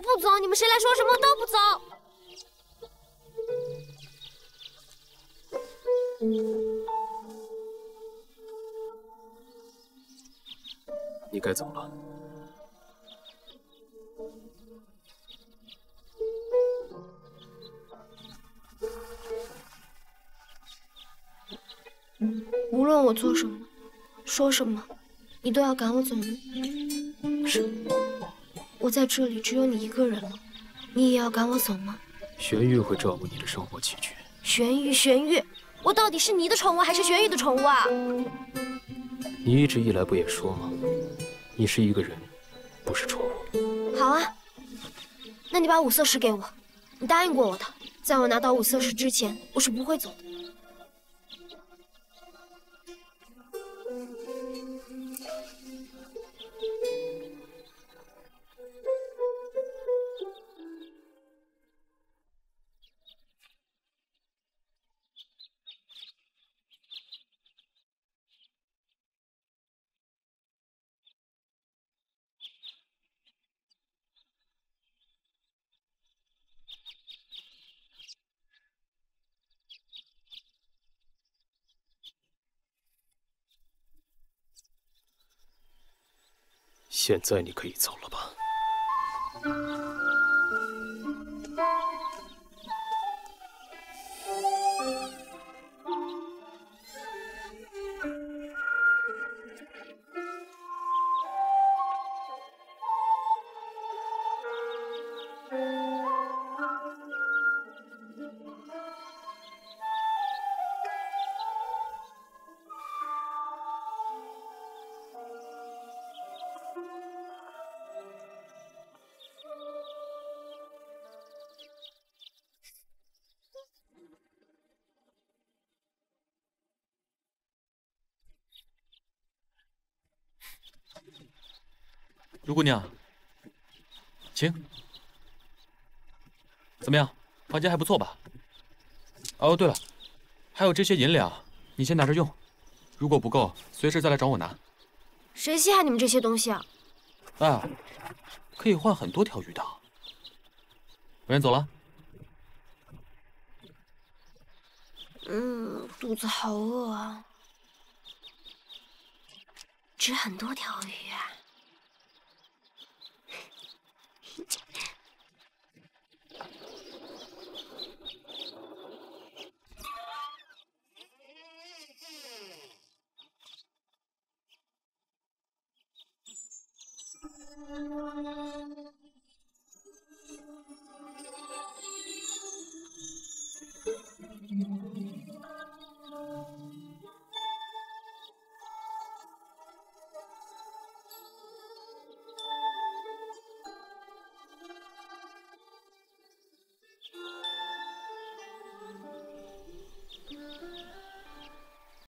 不走！你们谁来说什么都不走！ 你该走了。 无论我做什么，说什么，你都要赶我走吗？是，我在这里只有你一个人了，你也要赶我走吗？ 玄玉会照顾你的生活起居。 玄玉，我到底是你的宠物还是玄玉的宠物啊？ 你一直以来不也说吗？你是一个人，不是宠物。 好啊，那你把五色石给我，你答应过我的，在我拿到五色石之前，我是不会走的。 现在你可以走了吧？ 如姑娘，请。怎么样，房间还不错吧？哦，对了，还有这些银两，你先拿着用。如果不够，随时再来找我拿。 谁稀罕你们这些东西啊？ 啊，可以换很多条鱼的。我先走了。 肚子好饿啊，吃很多条鱼啊。